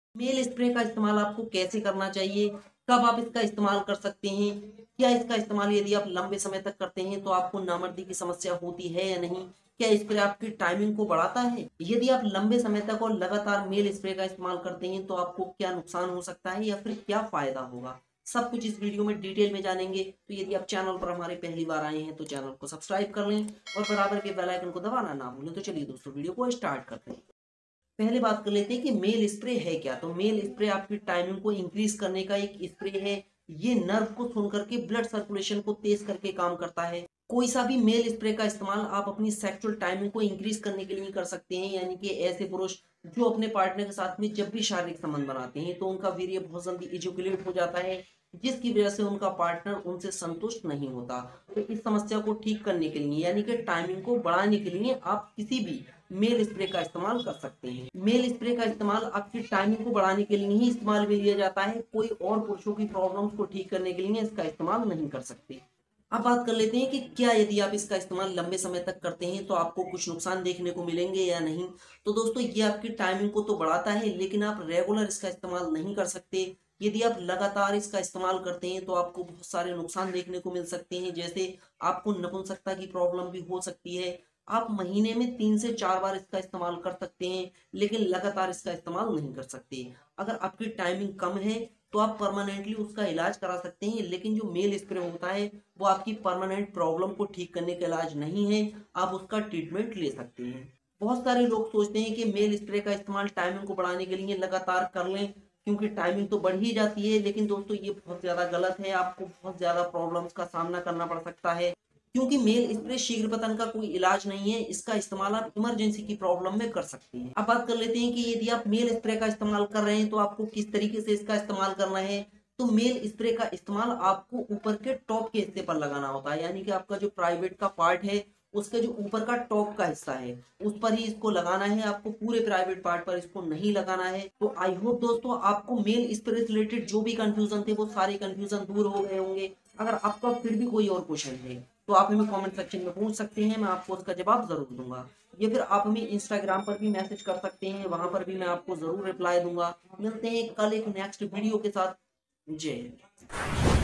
Mail spray का इस्तेमाल आपको कैसे करना चाहिए, कब आप इसका इस्तेमाल कर सकते हैं, क्या इसका इस्तेमाल यदि आप लंबे समय तक करते हैं तो आपको नामर्दी की समस्या होती है या नहीं, क्या स्प्रे आपकी टाइमिंग को बढ़ाता है, यदि आप लंबे समय तक और लगातार मेल स्प्रे का इस्तेमाल करते हैं तो आपको क्या नुकसान हो सकता है या फिर क्या फायदा होगा, सब कुछ इस वीडियो में डिटेल में जानेंगे। तो यदि आप चैनल पर हमारे पहली बार आए हैं तो चैनल को सब्सक्राइब कर लें और बराबर के बेल आइकन को दबाना ना भूलें। तो चलिए दोस्तों वीडियो को स्टार्ट करते हैं। पहले बात कर लेते हैं कि मेल स्प्रे है क्या। तो मेल स्प्रे आपकी टाइमिंग को इंक्रीज करने का एक स्प्रे है। ये नर्व को सुन करके ब्लड सर्कुलेशन को तेज करके काम करता है। कोई सा भी मेल स्प्रे का इस्तेमाल आप अपनी सेक्सुअल टाइमिंग को इंक्रीज करने के लिए कर सकते हैं, यानी कि ऐसे पुरुष जो अपने पार्टनर के साथ में जब भी शारीरिक संबंध बनाते हैं तो उनका वीर्य बहुत जल्दी इजुकुलेट हो जाता है, जिसकी वजह से उनका पार्टनर उनसे संतुष्ट नहीं होता। तो इस समस्या को ठीक करने के लिए यानी कि टाइमिंग को बढ़ाने के लिए आप किसी भी मेल स्प्रे का इस्तेमाल कर सकते हैं। मेल स्प्रे का इस्तेमाल आपकी टाइमिंग को बढ़ाने के लिए ही इस्तेमाल में लिया जाता है, कोई और पुरुषों की प्रॉब्लम्स को ठीक करने के लिए इसका इस्तेमाल नहीं कर सकते। अब बात कर लेते हैं कि क्या यदि आप इसका इस्तेमाल लंबे समय तक करते हैं तो आपको कुछ नुकसान देखने को मिलेंगे या नहीं। तो दोस्तों ये आपकी टाइमिंग को तो बढ़ाता है, लेकिन आप रेगुलर इसका इस्तेमाल नहीं कर सकते। यदि आप लगातार इसका इस्तेमाल करते हैं तो आपको बहुत सारे नुकसान देखने को मिल सकते हैं, जैसे आपको नपुंसकता की प्रॉब्लम भी हो सकती है। आप महीने में 3 से 4 बार इसका इस्तेमाल कर सकते हैं, लेकिन लगातार इसका इस्तेमाल नहीं कर सकते। अगर आपकी टाइमिंग कम है तो आप परमानेंटली उसका इलाज करा सकते हैं, लेकिन जो मेल स्प्रे होता है वो आपकी परमानेंट प्रॉब्लम को ठीक करने का इलाज नहीं है, आप उसका ट्रीटमेंट ले सकते हैं। बहुत सारे लोग सोचते हैं कि मेल स्प्रे का इस्तेमाल टाइमिंग को बढ़ाने के लिए लगातार कर लें, क्योंकि टाइमिंग तो बढ़ ही जाती है, लेकिन दोस्तों ये बहुत ज़्यादा गलत है। आपको बहुत ज़्यादा प्रॉब्लम्स का सामना करना पड़ सकता है, क्योंकि मेल स्प्रे शीघ्र पतन का कोई इलाज नहीं है। इसका इस्तेमाल आप इमरजेंसी की प्रॉब्लम में कर सकते हैं। अब बात कर लेते हैं कि यदि आप मेल स्प्रे का इस्तेमाल कर रहे हैं तो आपको किस तरीके से इसका इस्तेमाल करना है। तो मेल स्प्रे का इस्तेमाल आपको ऊपर के टॉप के हिस्से पर लगाना होता है, यानी कि आपका जो प्राइवेट का पार्ट है उसके जो ऊपर का टॉप का हिस्सा है उस पर ही इसको लगाना है, आपको पूरे प्राइवेट पार्ट पर इसको नहीं लगाना है। तो आई होप दोस्तों आपको मेल स्प्रे से रिलेटेड जो भी कंफ्यूजन थे वो सारे कंफ्यूजन दूर हो गए होंगे। अगर आपका फिर भी कोई और क्वेश्चन है तो आप हमें कमेंट सेक्शन में पूछ सकते हैं, मैं आपको उसका जवाब जरूर दूंगा। या फिर आप हमें इंस्टाग्राम पर भी मैसेज कर सकते हैं, वहां पर भी मैं आपको जरूर रिप्लाई दूंगा। मिलते हैं कल एक नेक्स्ट वीडियो के साथ। जय हिंद।